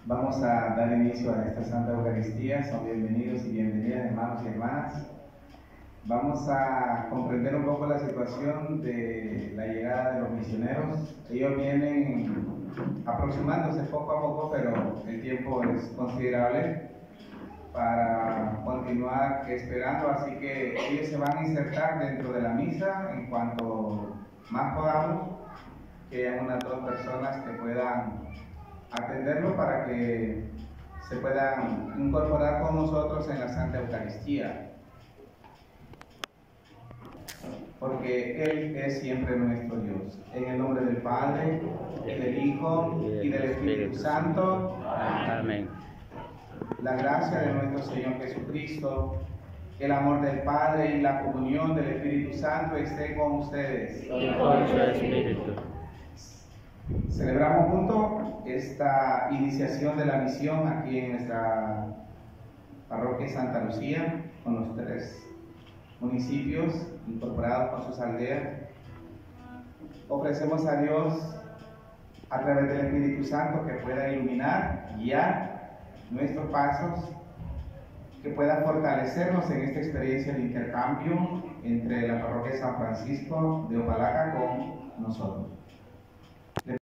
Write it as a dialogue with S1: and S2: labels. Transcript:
S1: Vamos a dar inicio a esta Santa Eucaristía. Son bienvenidos y bienvenidas, hermanos y hermanas. Vamos a comprender un poco la situación de la llegada de los misioneros. Ellos vienen aproximándose poco a poco, pero el tiempo es considerable para continuar esperando, así que ellos se van a insertar dentro de la misa en cuanto más podamos, que hayan unas 2 personas que puedan atenderlo para que se puedan incorporar con nosotros en la Santa Eucaristía, porque Él es siempre nuestro Dios. En el nombre del Padre, y del Hijo, y del Espíritu Santo.
S2: Amén.
S1: La gracia de nuestro Señor Jesucristo, el amor del Padre y la comunión del Espíritu Santo esté con ustedes.
S2: Y con su espíritu.
S1: Celebramos juntos esta iniciación de la misión aquí en nuestra parroquia Santa Lucía, con los 3 municipios incorporados con sus aldeas. Ofrecemos a Dios, a través del Espíritu Santo, que pueda iluminar, guiar nuestros pasos, que pueda fortalecernos en esta experiencia de intercambio entre la parroquia San Francisco de Opalaca con nosotros.